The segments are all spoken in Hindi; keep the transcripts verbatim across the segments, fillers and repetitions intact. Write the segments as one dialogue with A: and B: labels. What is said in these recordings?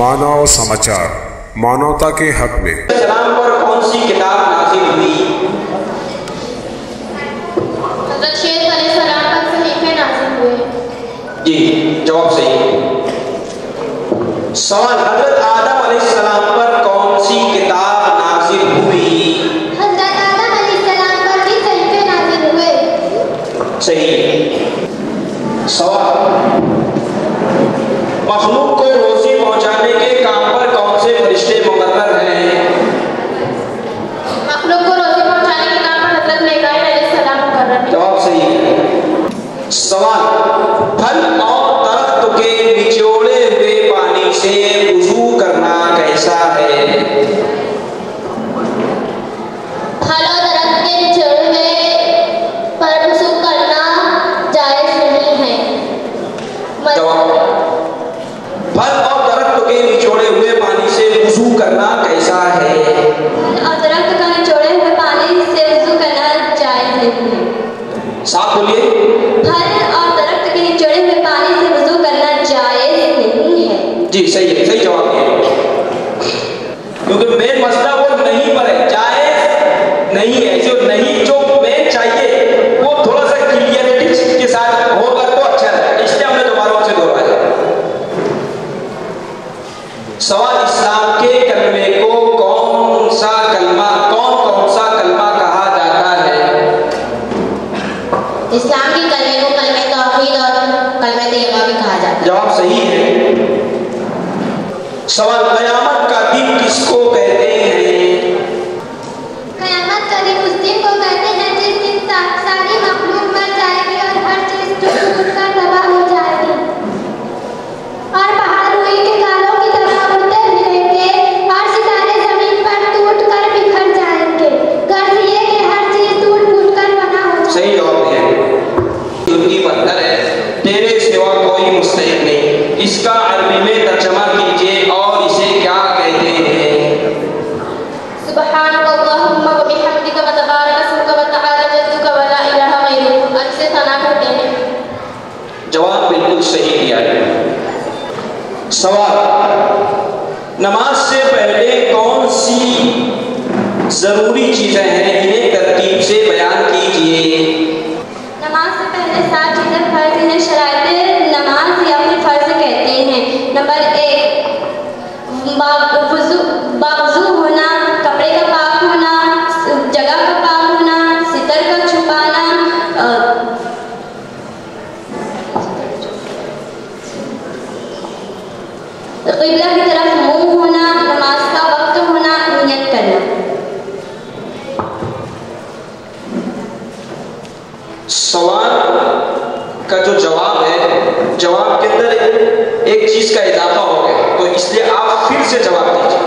A: मानव समाचार, मानवता के हक में।
B: सलाम पर कौन सी किताब नाज़िल हुई?
C: हज़रत शेख अलैहिस्सलाम पर सहीफे नाज़िल हुए।
B: जी, जवाब सही। सवाल, हजरत आदम अलैहिस्सलाम पर कौन सी किताब नाज़िल हुई?
C: हज़रत आदम अलैहिस्सलाम पर भी सहीफे नाज़िल हुए।
B: सही। सवाल, मखलूक को रोजी पहुंचाने के काम पर कौन से फरिश्ते मुकर्रर हैं?
C: मखलूक को रोजी पहुंचाने के काम पर हज़रत मीकाईल अलैहिस्सलाम मुकर्रर हैं।
B: जवाब सही है। सवाल, फल और दरख्त के निचोड़े हुए पानी से वुजू करना कैसा है?
C: फल और दरख्त के निचोड़े हुए पर वुजू करना जायज़ नहीं है।
B: जवाब, फल और दरख्त के निचोड़े हुए पानी से वुजू करना कैसा है?
C: और दरख्त का निचोड़े हुए पानी से वुजू करना जायज़ नहीं है।
B: साफ बोलिए।
C: फल और दरख्त के निचोड़े हुए पानी से वुजू करना जायज़ नहीं है।
B: जी सही है, सही जवाब दिया। क्योंकि मेन मसला वो नहीं पर है, जायज़ नहीं है। जो नहीं, जो मेन चाहिए वो थोड़ा सा क्लियरिटी के साथ होगा तो अच्छा है, इसलिए हमने दोबारा उसे दोहराया। सवाल, इस्लाम के कलमे को कौन सा कलमा कौन कौन सा कलमा कहा जाता है?
C: इस्लाम के कलमे को कलमे तौहीद और कलमे तैयबा भी कहा जाता है।
B: जवाब सही है। सवाल, कयामत का दिन किसको कहते हैं?
C: कयामत का दिन उस दिन को कहते हैं जिस दिन सा- सारी मखलूक मर जाएगी और हर चीज टूट-फूट कर तबाह हो जाएगी और पहाड़ रुई के गालों की तरह उड़ते फिरेंगे और सितारे जमीन पर टूट कर बिखर जाएंगे। गर्ज ये कि हर चीज टूट-फूट कर बना हो जाए।
B: सही जवाब है। उनकी बंदर है, तेरे सिवा कोई मुस्तहिक नहीं। इसका अरबी में तर्जमा कीजिए और इसे क्या कहते हैं?
C: सुब्हानकल्लाहुम्मा व बिहम्दिका व तबारक अस्मुका व तआला जद्दुका व ला इलाहा गैरुक। और इसे सना करते हैं।
B: जवाब बिल्कुल सही दिया है। सवाल, नमाज से पहले कौन सी जरूरी चीजें हैं, इन्हें तरतीब से बयान कीजिए।
C: नमाज से पहले सात चीज़ें फर्ज, इन्हें शराइते नमाज या फिर फर्ज कहते हैं। नंबर एक, बावुज़ू बावुज़ू होना, कपड़े का पाक होना, जगह का पाक होना, सितर का छुपाना, अ, क़िबला की तरफ मुंह होना, नमाज का वक्त होना, नियत करना।
B: सवाल का जो जवाब है, जवाब के अंदर एक चीज का इजाफा हो गया, तो इसलिए आप फिर से जवाब दीजिए।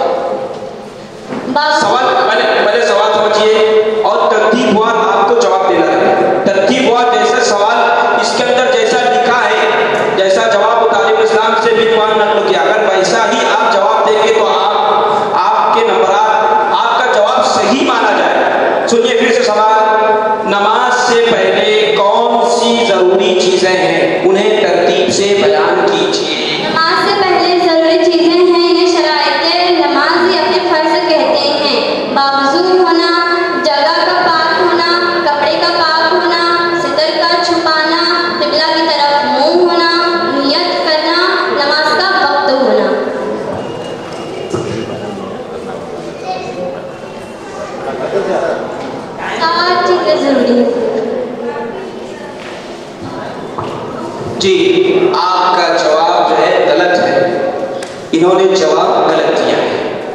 B: सवाल पहले पहले सवाल समझिए और तरतीब हुआ आपको जवाब देना है। तरतीब हुआ जैसा सवाल इसके अंदर जैसा लिखा है, जैसा जवाब तालिब इस्लाम से भी कुरान नकल किया, अगर वैसा ही आप जवाब देंगे तो आप आपके नंबरात आपका जवाब सही माना जाए। सुनिए फिर से सवाल, नमाज से पहले कौन सी जरूरी चीजें हैं, उन्हें तरतीब से बयान कीजिए।
C: नमाज से पहले जरूरी चीजें हैं, इन्हें शराइते नमाज या फिर फर्ज कहते हैं। बावुज़ू होना, जगह का पाक होना, कपड़े का पाक होना, सितर का छुपाना, क़िबला की तरफ मुंह होना, नियत करना, नमाज का वक्त होना। सात चीजें जरूरी हैं।
B: जी, आपका जवाब जो है गलत है, इन्होंने जवाब गलत दिया है।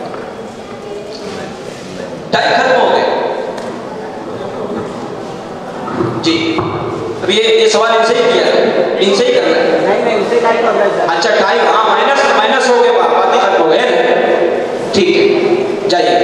B: टाइम खत्म हो गया। जी, अब ये ये सवाल इनसे ही किया है, इनसे ही करना है।
D: नहीं नहीं उसे टाइम कर रहा है।
B: अच्छा टाइम, हाँ माइनस माइनस हो गया, बात ही खत्म हो गया ना। ठीक है, जाइए।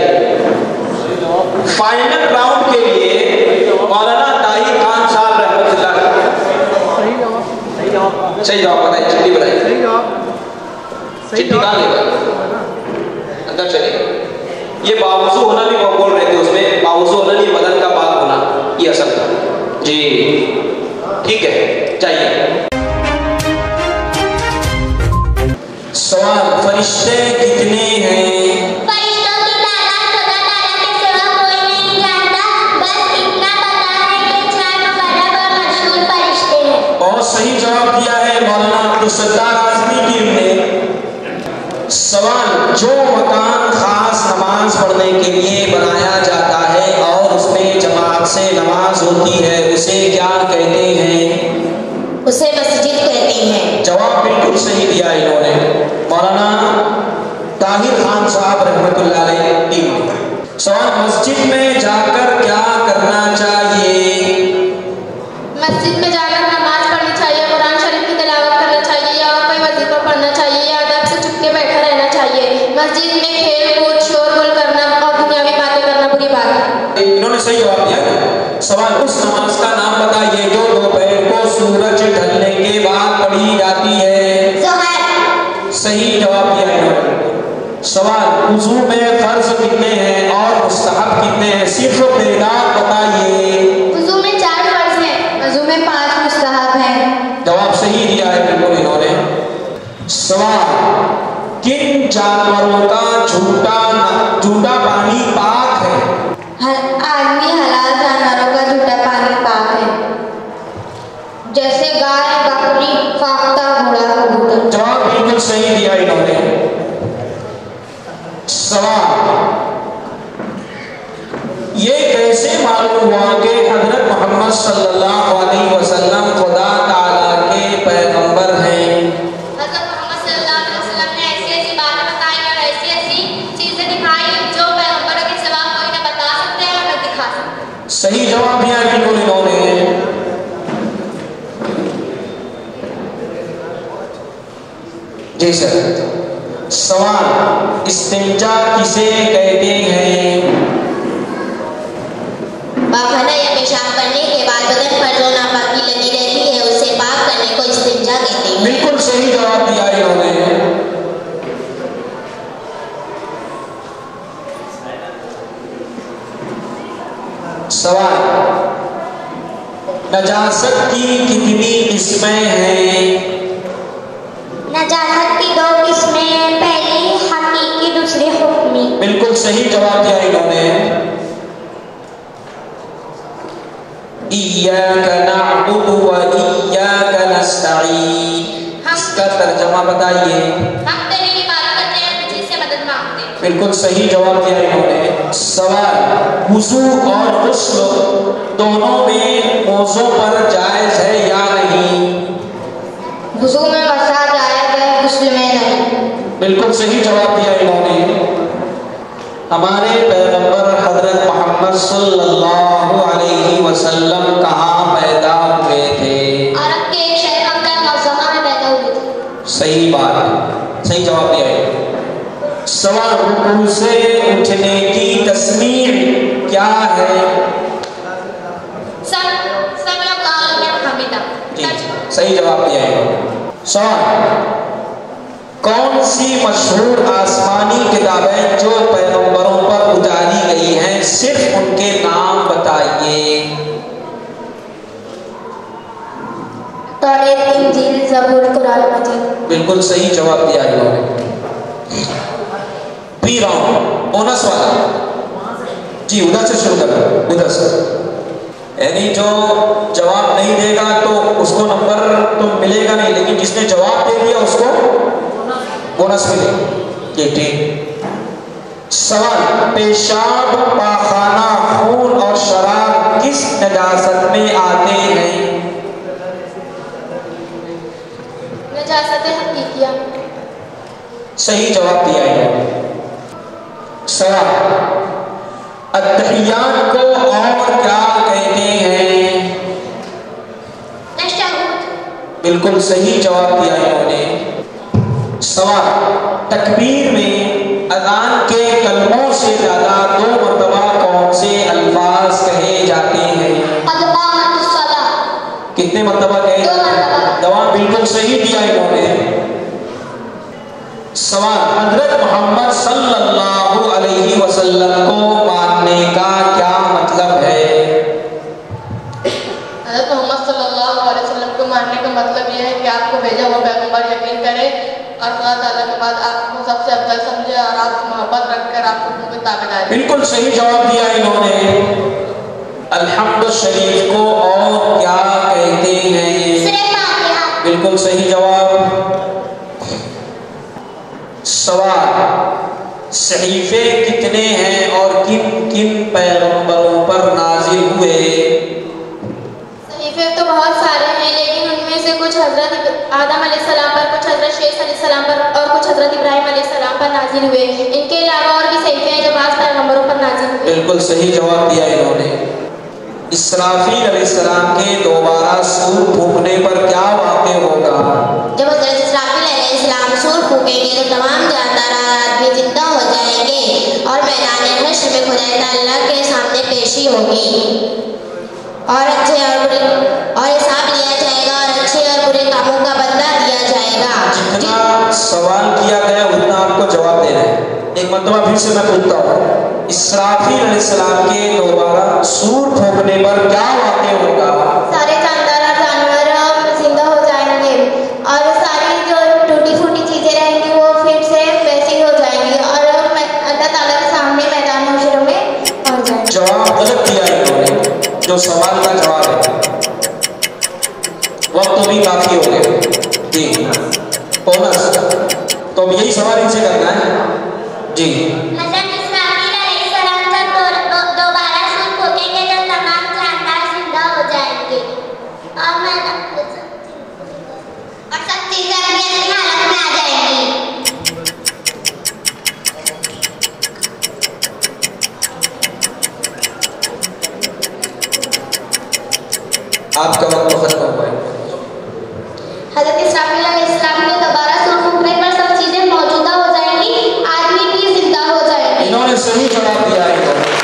B: फाइनल राउंड के लिए मौलाना ताहिर खान साहब रहमतुल्लाह।
D: सही जवाब सही जवाब
B: सही जवाब बताइए, चिट्ठी बताइए।
D: सही जवाब
B: चिट्ठी कहाँ लेगा? अंदर चलिए। ये बावुज़ू होना भी वो बोल रहे थे, उसमें बावुज़ू होना नहीं, बदन का पाक होना, ये असल था। जी ठीक है, चाहिए। सवाल, फरिश्ते कितने हैं?
C: फरिश्तों की तादाद खुदा ताला के सिवा कोई नहीं जानता, बस इतना पता है कि चार मुकर्रब और मशहूर फरिश्ते हैं।
B: बहुत सही जवाब दिया है मौलाना अब्दुल सत्तार आज़मी टीम ने। सवाल, जो मकान खास नमाज पढ़ने के लिए बनाया जाता है और उसमें जमात से नमाज होती है, उसे क्या कहते हैं?
C: उसे मस्जिद कहते हैं।
B: जवाब बिल्कुल सही दिया इन्होंने मौलाना ताहिर खान साहब रहमतुल्लाह अलैह टीम ने। सवाल, मस्जिद में जाकर क्या करना चाहिए?
C: मस्जिद में जाकर नमाज पढ़नी चाहिए, कुरान शरीफ की तिलावत करना चाहिए या कोई वजीफा पढ़ना चाहिए या अदब से चुप के बैठा रहना चाहिए। मस्जिद में खेल कूद शोरगुल करना और दुनियावी बातें करना बुरी बात है।
B: इन्होंने सही जवाब दिया। सवाल, उस नमाज का नाम बताइए जो दोपहर को सूरज ढलने के बाद पढ़ी जाती है।
C: ज़ोहर।
B: सही जवाब दिया इन्होंने। सवाल, वुजू में फर्ज कितने हैं और मुस्तहब कितने हैं? सिर्फ बेदाग बताइए।
C: वुजू में चार फर्ज हैं, वुजू में पांच मुस्तहब हैं।
B: जवाब सही दिया है बिल्कुल इन्होंने। सवाल, किन जानवरों का झूठा झूठा पानी पाक है?
C: हर आदमी हलाल जानवरों का झूठा पानी पाक है, जैसे गाय, बकरी, फाख्ता, घोड़ा, कबूतर।
B: जवाब बिल्कुल सही दिया इन्होंने। सवाल, ये कैसे मालूम हुआ कि हजरत मोहम्मद सल्लल्लाहु अलैहि वसल्लम खुदा ताला के पैगंबर हैं?
C: हजरत मोहम्मद सल्लल्लाहु अलैहि वसल्लम ने ऐसी ऐसी बातें बताई और ऐसी ऐसी चीजें दिखाई जो पैगंबरों के सिवा कोई न बता सकते हैं और न दिखा सकते।
B: सही जवाब दिया बिल्कुल इन्होंने। जी सर। सवाल, इस्तिंजा किसे कहते हैं?
C: पाखना या पेशाब करने के बाद बदन पर जो नापाकी लगी रहती है उसे पाक करने को इस्तिंजा कहते हैं।
B: बिल्कुल सही जवाब दिया इन्होंने। सवाल, नजासत की कितनी किस्में हैं?
C: नजासत की दो किस्में हैं, पहली हकीकी, दूसरी हुक्मी।
B: बिल्कुल सही जवाब दिया इन्होंने। इय्याका नअबुदु व इय्याका नस्तईन, इसका तर्जुमा बताइए।
C: हम तेरी इबादत करते हैं, तुझी से मदद मांगते हैं।
B: बिल्कुल सही जवाब दिया इन्होंने। सवाल, वुजू और गुस्ल दोनों में मौजू पर जायज है या नहीं?
C: वुजू में मसा जायज है, गुस्ल में नहीं।
B: बिल्कुल सही जवाब दिया इन्होंने। हमारे पैगंबर हजरत मोहम्मद सल्लल्लाहु अलैहि वसल्लम कहाँ पैदा हुए थे?
C: अरब के एक शहर मक्का मौज़मा में पैदा हुए थे।
B: सही बात, सही जवाब दिया है। सवाल, रुकू से उठने की तस्मीर क्या है?
C: सब सब लोग आमीन हमीदा।
B: जी, सही जवाब दिया है। सवाल, कौन सी मशहूर आसमानी किताबें जो पैगंबरों पर उतारी गई हैं, सिर्फ उनके नाम बताइए।
C: तौरात, इंजील, ज़बूर, कुरान मजीद।
B: बिल्कुल सही जवाब दिया इन्होंने। प्री राउंड बोनस वाला, जी उधर से शुरू करो, उधर से। यानी जो जवाब नहीं देगा तो उसको नंबर तो मिलेगा नहीं, लेकिन जिसने जवाब दे दिया उसको बोनस मिलेगा। ये ठीक। सवाल, पेशाब, पाखाना, खून और शराब किस नजासत में आते हैं?
C: नजासत हकीकिया।
B: सही जवाब दिया इन्होंने। सवाल, अत्तहियात को और क्या कहते हैं?
C: तशहुद।
B: बिल्कुल सही जवाब दिया इन्होंने। सवाल, तकबीर में अज़ान के कलमों से ज्यादा दो मरतबा कौन से अल्फाज कहे जाते हैं? कितने मरतबा कहे? जवाब बिल्कुल सही दिया इन्होंने। सवाल, हजरत मोहम्मद सल्लल्लाहु अलैहि वसल्लम को मानने का क्या मतलब है?
E: हजरत मोहम्मद सल्लल्लाहु अलैहि वसल्लम को मानने का मतलब यह है कि आपको भेजा हुआ पैगंबर यकीन करे और खुदा ताला के बाद आपको सबसे अफजल समझे और आपको मोहब्बत रखकर आपको पूरे ताबेदार।
B: बिल्कुल सही जवाब दिया इन्होंने। अल्हम्द शरीफ को और क्या कहते हैं ये? बिल्कुल सही जवाब। सवाल, सहीफे कितने हैं और किन किन पैगंबरों पर नाजिल हुए?
C: सहीफे तो बहुत सारे हैं, लेकिन उनमें से कुछ हजरत आदम अलैहिस्सलाम पर, कुछ हजरत शेष अलैहिस्सलाम पर और कुछ हजरत इब्राहिम अलैहिस्सलाम पर नाजिल हुए। इनके अलावा और भी सहीफे हैं जो बाज़ पैगंबरों पर नाजिल हुए। बिल्कुल सही जवाब दिया इन्होंने। इसराफील अलैहिस्सलाम के दोबारा सूर फूंकने पर क्या वाक़या होगा? जब हजरत इसराफील अलैहिस्सलाम सूर फूंकेंगे तो तमाम जानदार आदमी जिंदा हो जाएंगे और मैदान हश्र में खुदा ताला के सामने पेशी होगी और अच्छे और बुरे और हिसाब लिया जाएगा और अच्छे और बुरे कामों का बदला दिया जाएगा।
B: जितना सवाल किया गया उतना आपको जवाब देना है। एक मरतबा फिर से मैं पूछता हूँ, इसराफील अलैहिस्सलाम के दोबारा सूर फूंकने पर क्या वाक़या होगा?
C: सारे जानदार और जानवर जिंदा हो जाएंगे और सारी जो टूटी फूटी चीजें रहेंगी वो फिर से वैसी हो जाएंगी और अल्लाह ताला के सामने मैदान हश्र में पहुंच जाएंगे।
B: जवाब गलत दिया इन्होंने। जो सवाल का जवाब है वक्त तो भी काफी हो गए जी। बोनस तो अब यही सवाल इनसे करना है जी।
C: हज़रत इसराफील अलैहिस्सलाम जब दो, दोबारा सूर फूंकेंगे तो तमाम जानदार जिंदा हो जाएंगे और मैं और सब चीजें अपनी अपनी हालत में आ जाएंगी।
B: आपका वक्त खत्म हुआ है।
C: हज़रत इसराफील अलैहिस्सलाम के दोबारा सूर फूंकने पर सब चीजें मौजूदा हो जाएंगी, आदमी भी जिंदा हो जाएंगे।
B: इन्होंने सही जवाब दिया है।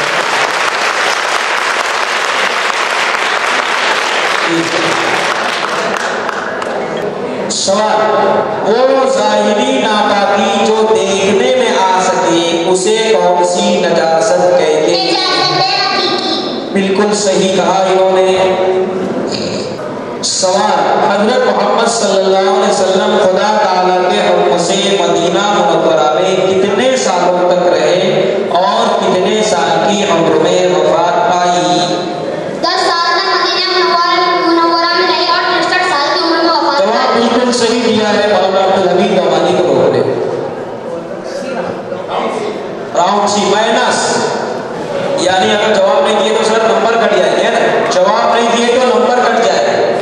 B: सवाल, वो ज़ाहिरी नापाकी जो देखने में आ सके उसे कौन सी नजासत कहते हैं? बिल्कुल सही कहा इन्होंने। सवाल, हजरत मोहम्मद सल्लल्लाहु अलैहि वसल्लम खुदा ताला के हुक्म से मदीना मुनव्वरा में कितने सालों तक रहे और कितने साल की उम्र में वफात पाई?
C: दस साल तक मदीना मुनव्वरा में रहे और तिरसठ साल की उम्र में वफात पाई।
B: जवाब बिल्कुल सही दिया है मौलाना अब्दुल हमीद गमानी को लोगों ने। राउंड सी माइनस, यानी अगर जवाब नहीं दिए तो सर नंबर कट जाएंगे ना। जवाब नहीं दिए तो नंबर कट जाए।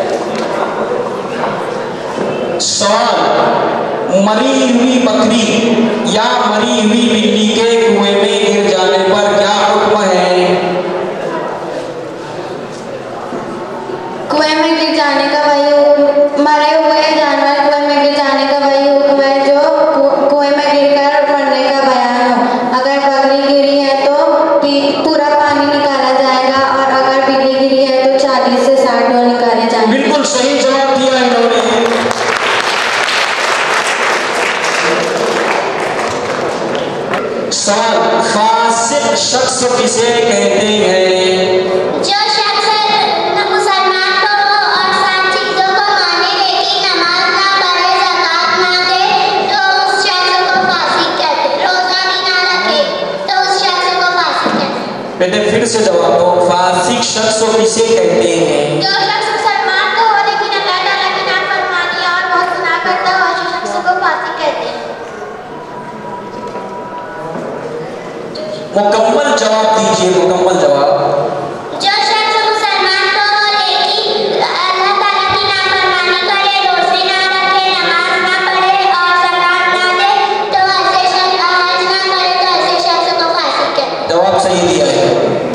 B: सवाल, मरी हुई बकरी या मरी हुई बिल्ली के कुएं में गिर जाने पर क्या हुक्म है?
C: कुएं में गिर जाने का वही हुक्म, मरे हुए जानवर कुएं में गिर जाने का वही हुक्म है जो कुएं में गिरकर मरने का बयान हो। अगर बकरी गिरी है तो पूरा पानी निकाला जाएगा और अगर बिल्ली गिरी है तो चालीस से साठ डोल निकाले जाएंगे।
B: बिल्कुल सही जवाब दिया इन्होंने। सवाल, फासिक शख्स किसे कहते हैं?
C: जो शख्स मुसलमान को और सात चीजों को माने लेकिन नमाज ना पढ़े, ज़कात ना दे तो उस शख्स को फासिक कहते हैं। रोजा भी ना रखे तो उस शख्स को फासिक कहते हैं।
B: बेटे फिर से जवाब दो, फासिक शख्स किसे कहते हैं?
C: जो शख्स मुसलमान तो हो लेकिन अल्लाह ताला की नाफरमानी और बहुत गुनाह करता हो उस शख्स को फासिक कहते हैं।
B: मुकम्मल जवाब दीजिए, मुकम्मल जवाब।
C: जो शख्स मुसलमान तो हो लेकिन अल्लाह ताला की नाफरमानी करे, रोजे ना रखे, नमाज ना पढ़े और ज़कात ना दे तो ऐसे शख्स हज ना करे तो ऐसे शख्स को फासिक कहते हैं।
B: जवाब सही दिया है।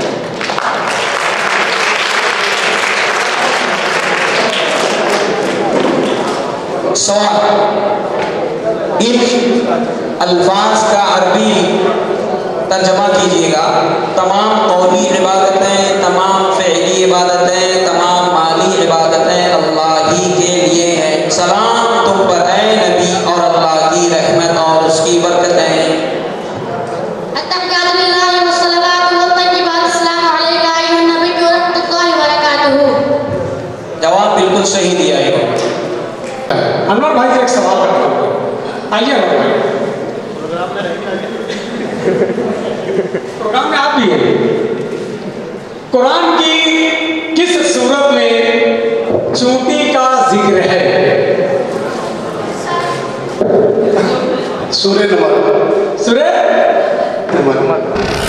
B: सवाल, इन अल्फाज का अरबी तर्जमा कीजिएगा। तमाम कौली इबादतें, तमाम फ़िअली इबादतें, तमाम माली इबादतें अल्लाह ही के लिए हैं। सलाम तुम पर है नबी और अल्लाह की रहमत और उसकी बरकतें। जवाब बिल्कुल सही दिया है।
F: अनवर भाई से एक सवाल करता हूँ। आइए प्रोग्राम में आप भी हैं। कुरान की किस सूरत में चूंटी का जिक्र है?
G: सूर्य नमक।
F: सूर्य
G: नमक।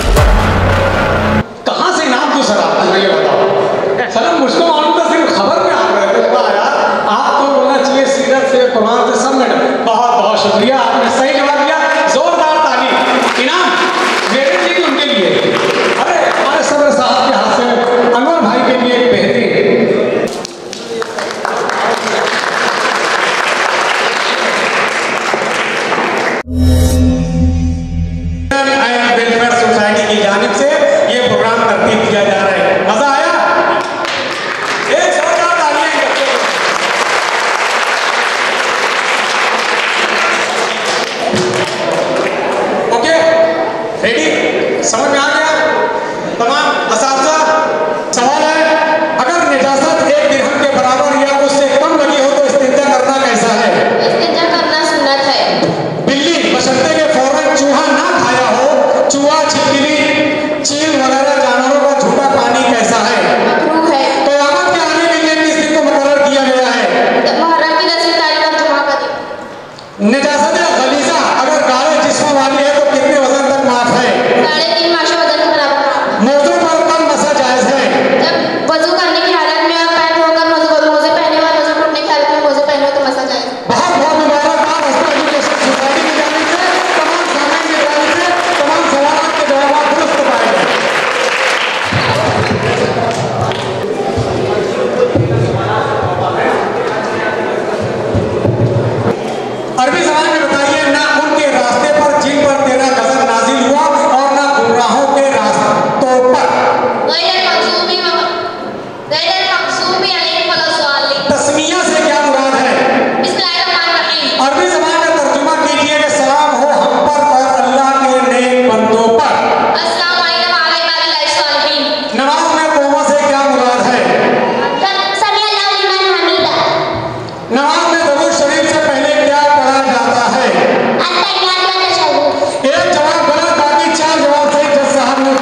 F: कहाँ से नाम तो सर आप मुझे बताओ। सर मुझको मालूम था सिर्फ खबर में आप रहे थे। वाह यार, आपको बोलना चाहिए सीरत से, कुरान से, सब में। बहुत बहुत शुक्रिया, आपने सही जवाब दिया। जोरदार ताली। इनाम मेरे लिए भी उनके लिए। अरे हमारे सदर साहब के हाथ से अनवर भाई के लिए एक बेहतरीन। वेलफेयर सोसाइटी की जानिब से ये प्रोग्राम तरतीब किया जा रहा है। मजा आया? एक जोरदार तालियां बच्चों को। Okay, ready? समझ में आ गया तमाम असातिज़ा? सवाल है, अगर निजासत एक दिरहम के बराबर या उससे कम लगी हो तो इस्तिंजा करना कैसा है?
E: इस्तिंजा करना सुन्नत है।
F: बिल्ली बशर्ते के फौरन चूहा ना खाया हो, चूहा, छिपकली, चील वगैरह जानवरों का झूठा पानी कैसा है?
E: मकरूह है।
F: क़यामत के आने के लिए किस दिन को मुकर्रर किया गया है?
E: मुहर्रम की दसवीं तारीख और जुमा का दिन।
F: निजासत गलीज़ा अगर गाढ़े जिस्म वाली है तो कितने वजन तक माफ है?
E: साढ़े तीन माशे वजन के बराबर माफ।
F: मौजू पर कब मसा जायज़ है?
E: जब वजू करने की हालत में आप पैर धोकर मोजे पहने और वजू टूटने की हालत में मोजे पहने हो तो मसा जाए।
F: बहुत बहुत मुबारकबाद हस्ता एजुकेशन सोसाइटी की जानिब से, तमाम सामने की जानिब से, तमाम सवालों के जवाब दुरुस्त पाए गए। अरबी ज़बान में बताइए, ना उनके रास्ते पर जिन पर तेरा गज़ब नाजिल हुआ और ना गुमराहों के रास्तों पर।
E: गैर मकसूबी गैर मकसूबी अलैहि वसल्लम।
F: तस्मिया से क्या मुराद है?
E: बिस्मिल्लाहिर्रहमानिर्रहीम।
F: अरबी ज़बान में तर्जुमा कीजिए कि सलाम हो हम पर और अल्लाह के नेक बंदों पर।
E: अस्सलामु अलैकुम व रहमतुल्लाहि सालिहीन।
F: नमाज में कोमा से क्या मुराद है?
E: समी अल्लाहु लिमन हमीदा।
F: नमाज में दरूद शरीफ से पहले क्या पढ़ा जाता है?
E: अत्तहियात व तशहहुद।
F: एक जवाब गलत, बाकी चार जवाब सही। जज साहब ने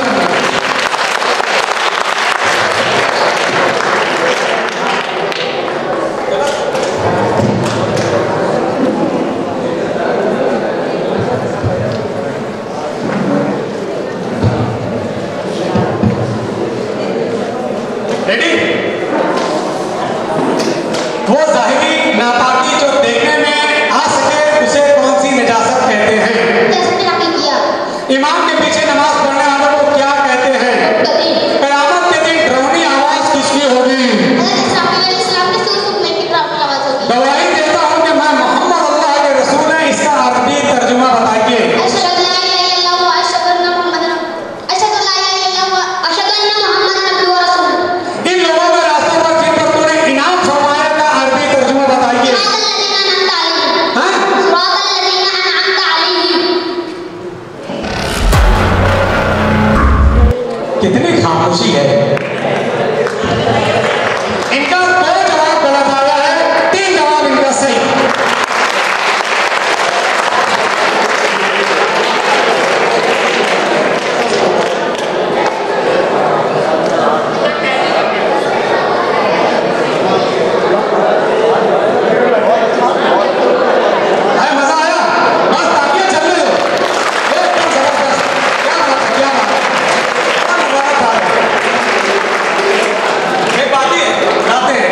F: रेडी? वो ज़ाहिरी नापाकी जो देखने में आ सके उसे कौन सी निजासत कहते हैं? इमाम के पीछे नमाज पढ़ने वालों को क्या कहते हैं? क़यामत के दिन डरावनी आवाज किसकी होगी? गवाही देता हूँ कि मैं मोहम्मद अल्लाह के रसूल है। इसका अरबी तर्जुमा बताइए। इन लोगों के रास्ते पर जिन पर तूने इनाम फरमाया का अरबी तर्जुमा बताइए। हाँ? कितनी खामोशी है। इनका दो जवाब गलत आया है, तीन जवाब इनका सही। है, मजा आया? बस तालियां चलने दो। एकदम जबरदस्त। क्या बात है, क्या बात है। क्या मुबारक बात है। एक बात ही है, गाते हैं।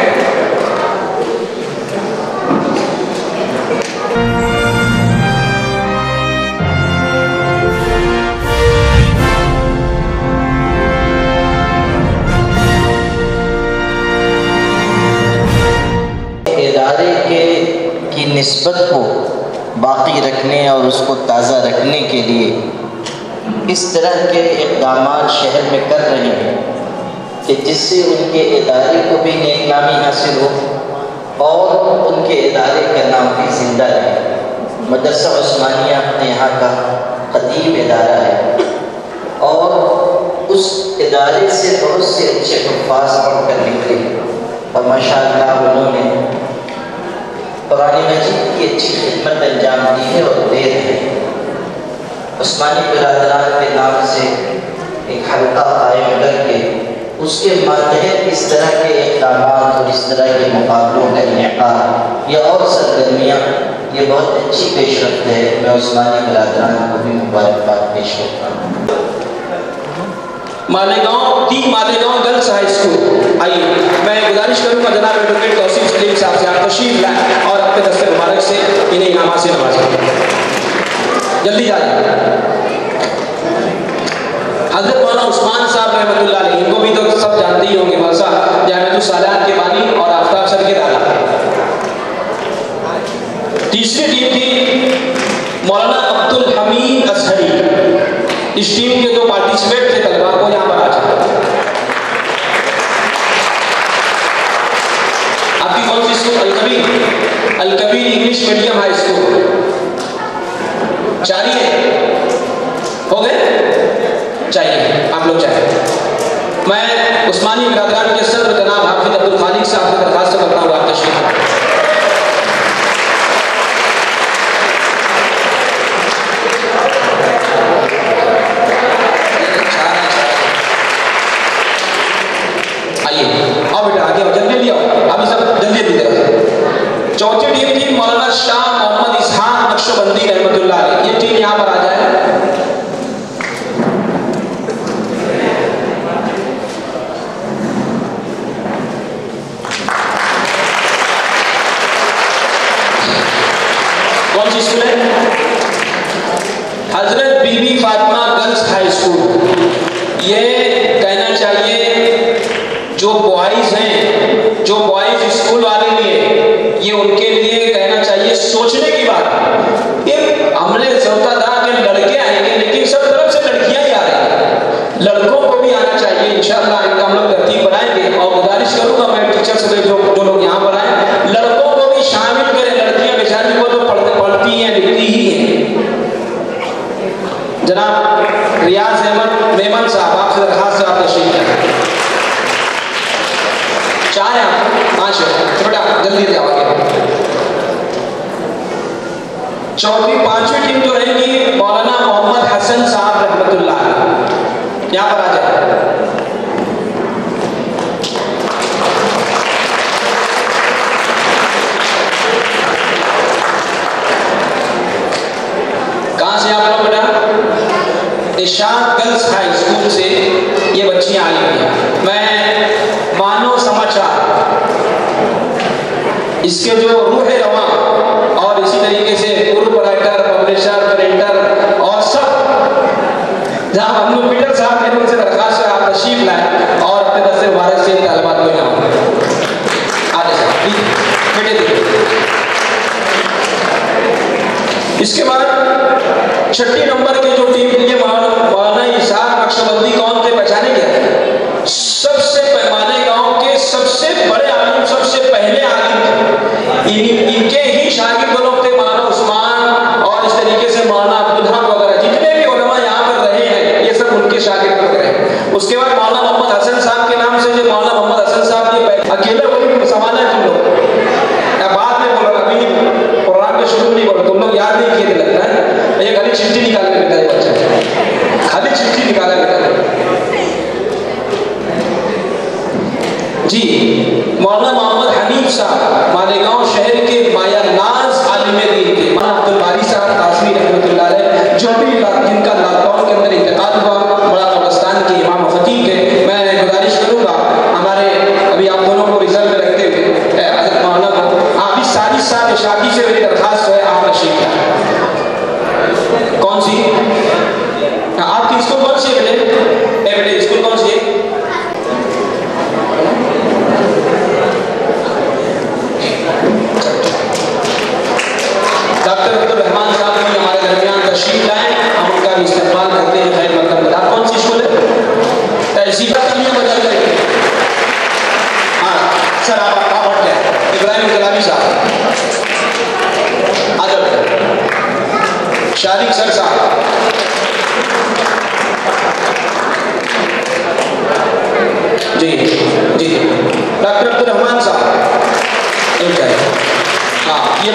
H: इदारे के की निस्बत को बाकी रखने और उसको ताज़ा रखने के लिए इस तरह के इक़दाम शहर में कर रहे हैं कि जिससे उनके इदारे को भी नेकनामी हासिल हो और उनके इदारे का नाम भी ज़िंदा रहे। मदरसा उस्मानिया अपने यहाँ का क़दीम इदारा है और उस इदारे से बहुत से अच्छे हुफ़ाज़ पढ़ कर निकले और माशाअल्लाह उन्होंने कुरान मजीद की अच्छी खिदमत अंजाम दी है और दे रहे हैं। उस्मानी बिरादरान के नाम से एक हल्का कायम करके उसके मातहत इस तरह के इक़दाम और इस तरह के मुकाबलों का इनेकाद या और सरगर्मियाँ, ये बहुत अच्छी पेशरफ्त है। मैं उस्मानी बिरादरान को भी मुबारकबाद पेश करता हूँ।
B: Malegaon the Malegaon girls high school, आइए मैं गुजारिश करूंगा जनाब एडवोकेट तौसीफ सलीम साहब से आप तशरीफ लाएं और अपने दस्ते मुबारक से इन्हें इनामात से नवाजें। जल्दी जाइए। हजरत मौलाना उस्मान साहब रहमतुल्लाह अलैह, इनको भी तो सब जानते ही होंगे, मदरसा जामिअतुस सालात के बानी और आफ्ताब सर के दादा। तीसरी टीम थी मौलाना अब्दुल हमीद असहरी। इस टीम के जो पार्टिसिपेट थे तलबा को यहाँ पर आ जाए। आपकी कौन सी school? Alkabir Alkabir English medium high school. चाहिए हो गए? चाहिए आप लोग चाहिए। मैं उस्मानी बिरादरान के सदर जनाब हाफिज अब्दुल खालिक साहब से दरखास्त करता हूँ आप तशरीफ। चौथी टीम थी मौलाना शाह मोहम्मद इसहाक नक्शबंदी रहमतुल्लाह अलैह। ये टीम यहाँ पर आ जाए। कौन सी स्कूल है? Hazrat Bibi Fatima girls high school. ये कहना चाहिए जो बॉयज हैं, जो बॉयज स्कूल वाले लिए, ये उनके लिए कहना चाहिए सोचने की बात है। ये हमने सोचा था कि लड़के आएंगे, लेकिन सब तरफ से लड़कियां ही आ रही हैं। लड़कों को भी आना चाहिए। इंशाअल्लाह इनका हम लोग तरतीब बनाएंगे और गुजारिश करूंगा मैं टीचर से जो जो लोग यहाँ पर आए, लड़कों को भी शामिल करें। लड़कियां बेचारी को तो पढ़ते पढ़ती हैं, लिखती ही हैं। जनाब रियाज अहमद मेमन साहब, आपसे दरखास्त से आप तशरीफ करें। चार हैं पाँच है बेटा, जल्दी जाओ आगे। चौथी पांचवी टीम जो रहेगी मौलाना मोहम्मद हसन साहब रहमतुल्लाह अलैह, यहाँ पर आ जाए। कहाँ से आप लोग बेटा? इशाक गर्ल्स हाई स्कूल से ये बच्चियां आई हुई हैं। मैं मानो समाचार इसके जो रूह रवा और इसी तरीके से पूर्व राइटर, पब्लिशर, प्रिंटर और सब जहाँ हम लोग पीटर साहब ने उनसे दरखास्त है आप तशरीफ लाए और अपने दस्ते मुबारक से तालिबात को यहाँ आगे बेटे। इसके बाद छठी नंबर के जो टीम के लिए मौलाना इशाक नक्शबंदी कौन थे पहचाने क्या? सबसे पैमाने गांव के सबसे बड़े आलिम, सबसे पहले आलिम, इनके ही शागिर्द लोग थे मौलाना उस्मान और इस तरीके से मौलाना अब्दुल हक वगैरह। जितने भी उलमा यहाँ पर रहे हैं ये सब उनके शागिर्द लोग रहे। उसके बाद मौलाना मोहम्मद हसन साहब के नाम से जो मौलाना मोहम्मद हसन साहब ने अकेले कोई संभाला है तुम लोग, बाद में बोलो, अभी प्रोग्राम के शुरू नहीं बोलो, तुम लोग याद नहीं किए लगता है। ये खाली चिट्ठी निकालने बेटा, ये बच्चा खाली चिट्ठी निकाला बेटा जी। मौलाना मोहम्मद हनीफ साहब मालेगांव शहर के माया नाज आलिम दीन थे। मौलाना अब्दुल बारी साहब ताजवी रहमतुल्लाह अलैह, जो भी जिनका लॉकडाउन के अंदर इंतकाल हुआ, बड़ा कब्रिस्तान के इमाम खतीब थे। मैं गुजारिश करूंगा हमारे अभी आप दोनों को रिजल्ट में रखते हुए हज़रत मौलाना को अभी साजिद साहब शादी से मेरी दरखास्त है आप तशरीफ लाएं। कौन सी आपकी स्कूल कौन सी है बेटे? बेटे स्कूल कौन सी है? डॉक्टर अब्दुल रहमान साहब भी हमारे दरमियान तशरीफ लाए, हम उनका भी इस्तेमाल करते हैं। खैर मतलब आप कौन सी स्कूल है? तहसील का लिए बदल करेंगे। हाँ सर आप आप पढ़ जाए। इब्राहिम कलामी साहब आ जाओ। शारिक सर साहब, जी जी। डॉक्टर अब्दुल रहमान साहब, हाँ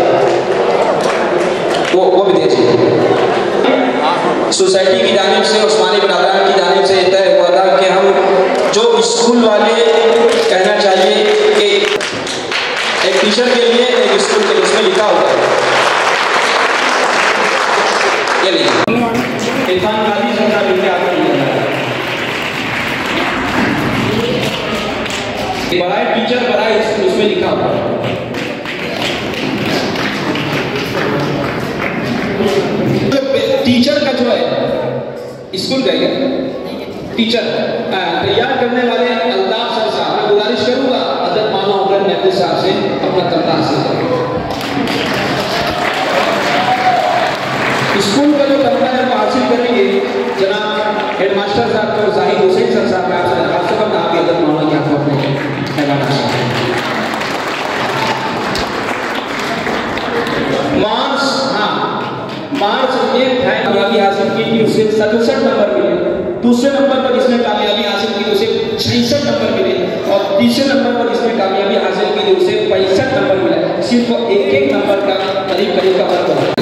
B: वो वो भी दीजिए। सोसाइटी की जानिब से, उस्मानी बिरादरान की जानिब से तय हुआ था कि हम जो स्कूल वाले कहना चाहिए कि एक टीचर के लिए एक स्कूल के लिए उसमें लिखा हुआ है, ये लिखा इरफान काजी सरकार लिखे आपको बड़ा टीचर बड़ा स्कूल उसमें लिखा हुआ है। टीचर का जो है स्कूल का टीचर तैयार करने वाले अल्ताफ सर साहब, मैं गुजारिश करूंगा अदब मानो अगर महफूज साहब से अपना तमगा हासिल करें। स्कूल का जो तमगा है वो हासिल करेंगे जनाब हेडमास्टर साहब और जाहिद हुसैन सर साहब। मैं आपसे दरखास्त करता आप अदब मानो क्या तो अपने पैगाम मार्क्स, हाँ मार्क्स एक है कामयाबी हासिल की थी उसे सड़सठ नंबर मिले, दूसरे नंबर पर जिसने कामयाबी हासिल की उसे छियासठ नंबर मिले और तीसरे नंबर पर जिसने कामयाबी हासिल की उसे पैंसठ नंबर मिला। सिर्फ एक एक नंबर का करीब करीब का फर्क है।